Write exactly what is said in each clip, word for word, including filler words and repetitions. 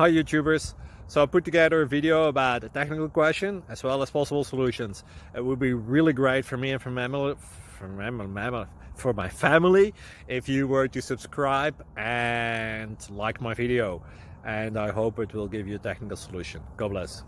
Hi YouTubers! So I put together a video about a technical question as well as possible solutions. It would be really great for me and for, mammal, for, mammal, mammal, for my family if you were to subscribe and like my video. And I hope it will give you a technical solution. God bless.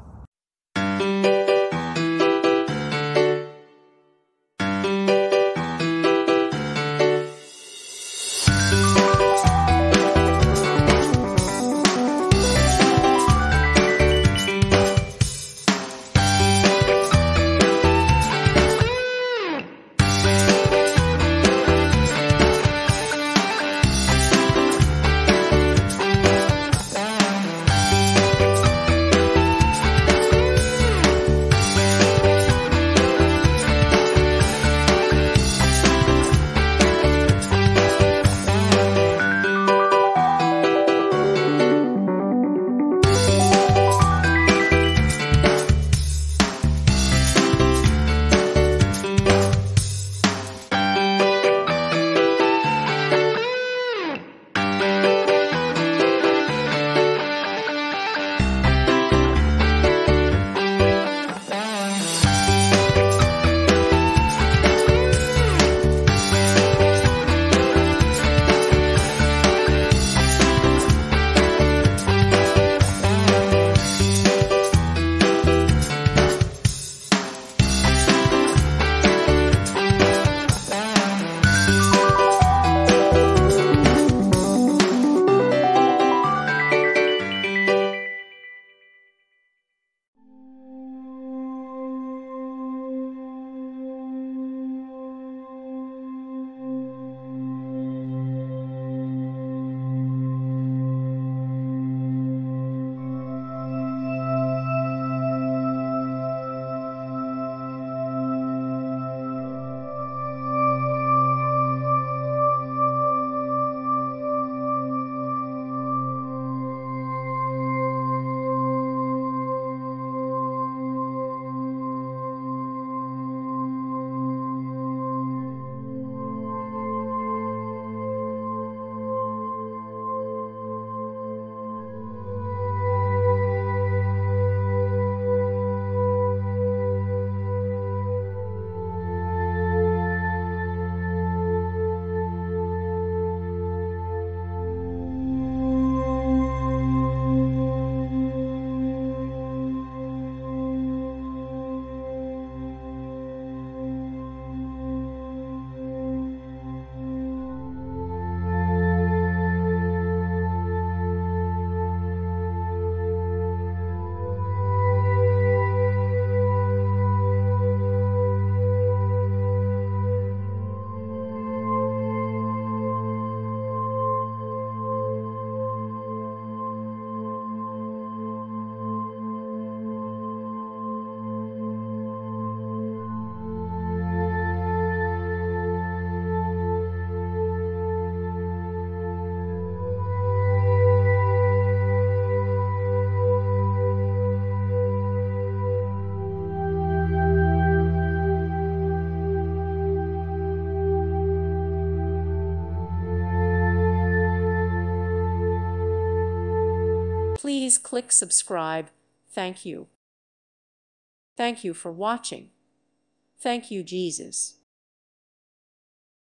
Please click subscribe. Thank you. Thank you for watching. Thank you, Jesus.